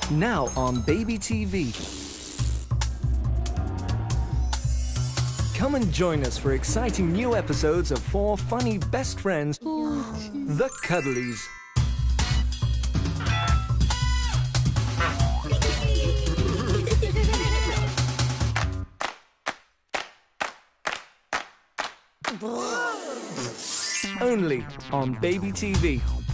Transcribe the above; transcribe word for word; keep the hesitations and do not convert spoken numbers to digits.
Now on Baby T V. Come and join us for exciting new episodes of four funny best friends, the Cuddlies. Only on Baby T V.